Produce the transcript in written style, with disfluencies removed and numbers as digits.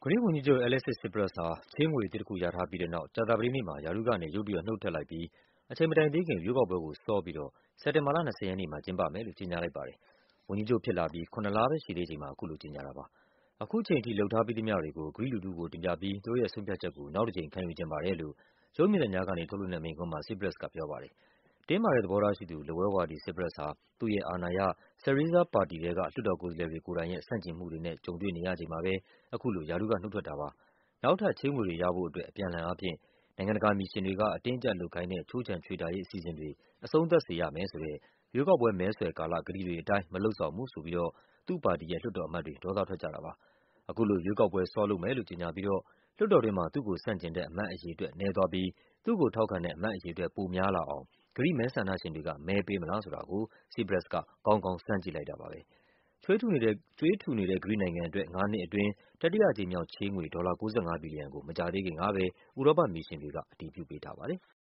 ဂရိဝန်ကြီးချုပ် Alexis Tsipras ဟာ ချေးငွေအသစ်တခုရထားပြီးတဲ့နောက် ကြာသပတေးနေ့မှာ ရာထူးကနေ ရုတ်တရက်နုတ်ထွက်လိုက်ပြီး အချိန်မတိုင်သေးခင် ရွေးကောက်ပွဲကိုစောပြီးတော့ စက်တင်ဘာလ 20 ရက်နေ့မှာ ကျင်းပမယ်လို့ ကြေညာလိုက်ပါတယ်။ ဝန်ကြီးချုပ်ဖြစ်လာပြီး ၇ လပဲရှိသေးချိန်မှာ အခုလိုကြေညာတာပါ။ အခုချိန်ထိ လုပ်ထားပြီးသမျှတွေကို ဂရိလူထုကိုတင်ပြပြီး သူတို့ရဲ့ဆုံးဖြတ်ချက်ကို နောက်တကြိမ် ခံယူချင်ပါတယ်လို့ ရုပ်မြင်သံကြားကနေ ထုတ်လွှင့်တဲ့မိန့်ခွန်းမှာ Tsipras ကပြောပါတယ်။ တင်းမာတဲ့သဘောထားရှိသူ လက်ဝဲဝါဒီ Tsipras ဟာ သူ့ရဲ့အာဏာရ SYRIZA ပါတီထဲက လွှတ်တော်ကိုယ်စားလှယ်တွေကိုယ်တိုင်ရဲ့ ဆန့်ကျင်မှုတွေနဲ့ ကြုံတွေ့နေရချိန်မှာပဲ အခုလို ရာထူးကနုတ်ထွက်တာပါ။ နောက်ထပ် ချေးငွေတွေရဖို့အတွက် အပြန်အလှန်အားဖြင့် နိုင်ငံတကာမစ်ရှင်တွေက အတင်းအကျပ်လုပ်ခိုင်းတဲ့ ခြိုးခြံချွေတာရေးအစီအစဉ်တွေ အဆုံးသတ်စေရမယ်ဆိုတဲ့ ရွေးကောက်ပွဲမဲဆွယ်ကာလ ကတိတွေအတိုင်း မလုပ်ဆောင်ဘူးဆိုပြီးတော့ သူ့ပါတီရဲ့ လွှတ်တော်အမတ်တွေ ဒေါသထွက်ကြတာပါ။ အခုလို ရွေးကောက်ပွဲစောလုပ်မယ်လို့ ကြေညာပြီးတော့ လွှတ်တော်တွင်းမှာ သူ့ကိုဆန့်ကျင်တဲ့ အမတ်အရေအတွက် နည်းသွားပြီး သူ့ကိုထောက်ခံတဲ့ အမတ်အရေအတွက် ပိုများလာအောင် ဂရိမဲဆန္ဒရှင်တွေက မဲပေးမလားဆိုတာကို Tsipras က ကောင်းကောင်း စမ်းကြည့်လိုက်တာပါပဲ။ ကြွေးထူနေတဲ့ ဂရိနိုင်ငံအတွက် ၅ နှစ်အတွင်း တတိယအကြိမ်မြောက်ချေးငွေ ဒေါ်လာ 95 ဘီလီယံကို မကြာသေးခင်ကပဲ ဥရောပမစ်ရှင်တွေက အတည်ပြုပေးထားပါတယ်။